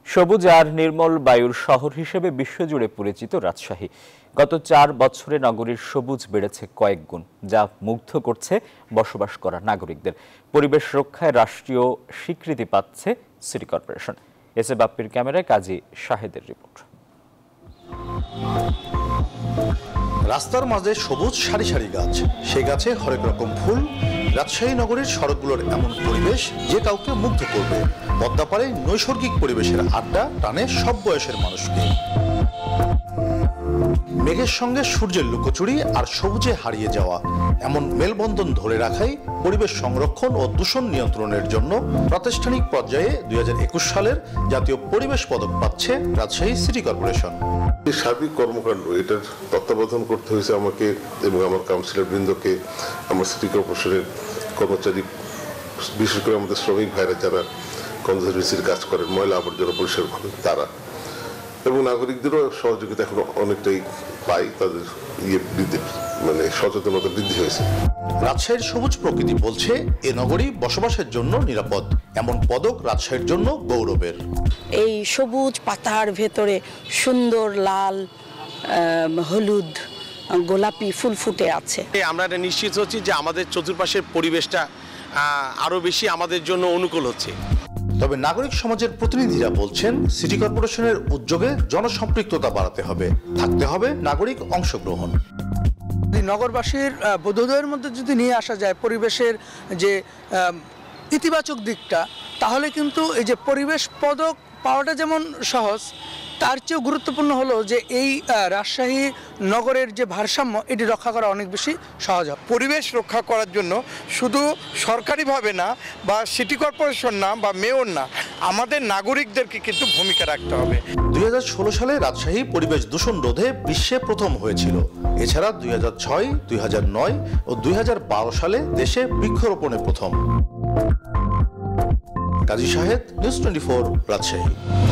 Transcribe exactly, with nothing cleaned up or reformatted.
সবুজ আর নির্মল বায়ুর শহর হিসেবে বিশ্বজুড়ে পরিচিত রাজশাহী। গত চার বছরে নগরীর সবুজ বেড়েছে কয়েক গুণ, যা মুগ্ধ করছে বসবাস করা নাগরিকদের। পরিবেশ রক্ষায় রাষ্ট্রীয় স্বীকৃতি পাচ্ছে সিটি কর্পোরেশন। এস এ বাপ্পির ক্যামেরায় কাজী শাহেদের রিপোর্ট। রাস্তার মাঝে সবুজ সারি সারি গাছ, সে গাছে হরেক রকম ফুল। রাজশাহী নগরীর সড়কগুলোর এমন পরিবেশ যে কাউকে মুগ্ধ করবে। পদ্মাপাড়ে নৈসর্গিক পরিবেশের আড্ডা টানে সব বয়সের মানুষকে। মেঘের সঙ্গে সূর্যের লুকোচুরি আর সবুজে হারিয়ে যাওয়া, এমন মেলবন্ধন ধরে রাখাই পরিবেশ সংরক্ষণ ও দূষণ নিয়ন্ত্রণের জন্য প্রাতিষ্ঠানিক পর্যায়ে দুই হাজার একুশ সালের জাতীয় পরিবেশ পদক পাচ্ছে রাজশাহী সিটি কর্পোরেশন। সার্বিক কর্মকাণ্ড এটার তত্ত্বাবধান করতে হয়েছে আমাকে এবং আমার কাউন্সিলর বৃন্দকে। আমার সিটি কর্পোরেশনের কর্মচারী, বিশেষ করে আমাদের শ্রমিক ভাইরা যারা কনজারভেন্সির কাজ করেন, ময়লা আবর্জনা পরিষ্কার করেন তারা, এবং নাগরিকদেরও সহযোগিতা এখন অনেকটাই পাই। তাদের ইয়ে বৃদ্ধি, মানে সচেতনতা বৃদ্ধি হয়েছে। রাজশাহীর সবুজ প্রকৃতি বলছে এ নগরী বসবাসের জন্য নিরাপদ। এমন পদক রাজশাহীর জন্য গৌরবের। এই সবুজ পাতার ভেতরে সুন্দর লাল, হলুদ, গোলাপি ফুল ফুটে আছে। আমরা নিশ্চিত হচ্ছি যে আমাদের চতুর্পাশের পরিবেশটা আরো বেশি আমাদের জন্য অনুকূল হচ্ছে। তবে নাগরিক সমাজের প্রতিনিধিরা বলছেন সিটি কর্পোরেশনের উদ্যোগে জনসম্পৃক্ততা বাড়াতে হবে, থাকতে হবে নাগরিক অংশগ্রহণ। নগরবাসীর বোধোদয়ের মধ্যে যদি নিয়ে আসা যায় পরিবেশের যে ইতিবাচক দিকটা, তাহলে কিন্তু এই যে পরিবেশ পদক পাওয়াটা যেমন সহজ, তার চেয়েও গুরুত্বপূর্ণ হলো যে এই রাজশাহী নগরের যে ভারসাম্য, এটি রক্ষা করা অনেক বেশি সহজ হবে। পরিবেশ রক্ষা করার জন্য শুধু সরকারিভাবে না, বা সিটি কর্পোরেশন না, বা মেয়র না, আমাদের নাগরিকদেরকে কিন্তু ভূমিকা রাখতে হবে। দুই হাজার ষোলো সালে রাজশাহী পরিবেশ দূষণ রোধে বিশ্বে প্রথম হয়েছিল। এছাড়া দুই হাজার ছয়, দুই হাজার নয় ও দুই হাজার বারো সালে দেশে বৃক্ষরোপণে প্রথম। Kazi Shahed, news twenty four, Rajshahi.